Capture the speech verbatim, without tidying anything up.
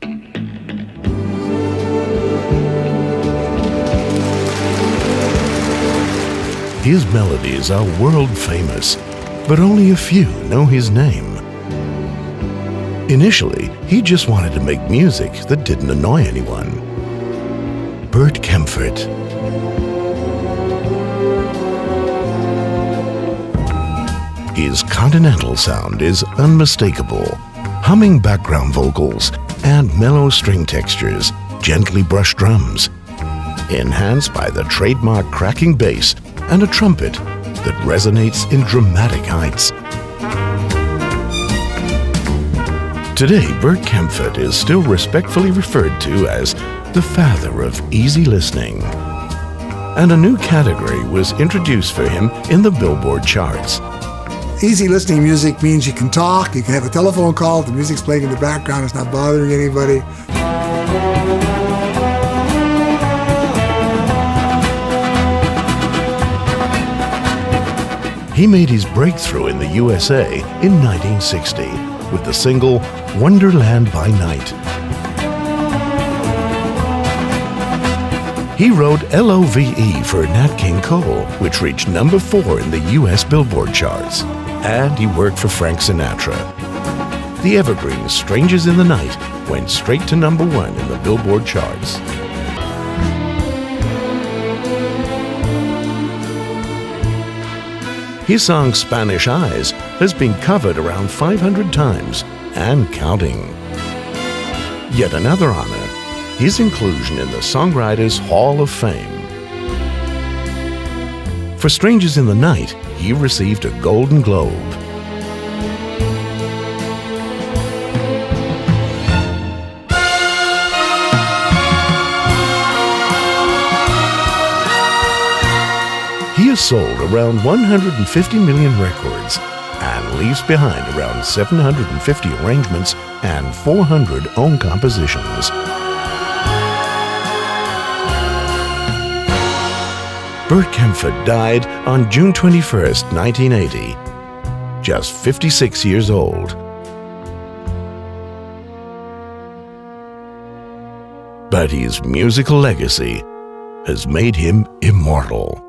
His melodies are world famous, but only a few know his name. Initially, he just wanted to make music that didn't annoy anyone. Bert Kaempfert. His continental sound is unmistakable. Humming background vocals and mellow string textures, gently brushed drums, enhanced by the trademark cracking bass and a trumpet that resonates in dramatic heights. Today, Bert Kaempfert is still respectfully referred to as the father of easy listening. And a new category was introduced for him in the Billboard charts. Easy listening music means you can talk, you can have a telephone call, the music's playing in the background, it's not bothering anybody. He made his breakthrough in the U S A in nineteen sixty with the single Wonderland by Night. He wrote L O V E for Nat King Cole, which reached number four in the U S Billboard charts. And he worked for Frank Sinatra. The evergreen Strangers in the Night went straight to number one in the Billboard charts. His song Spanish Eyes has been covered around five hundred times and counting. Yet another honor, his inclusion in the Songwriters Hall of Fame. For Strangers in the Night, he received a Golden Globe. He has sold around one hundred fifty million records and leaves behind around seven hundred fifty arrangements and four hundred own compositions. Bert Kaempfert died on June twenty-first, nineteen eighty, just fifty-six years old. But his musical legacy has made him immortal.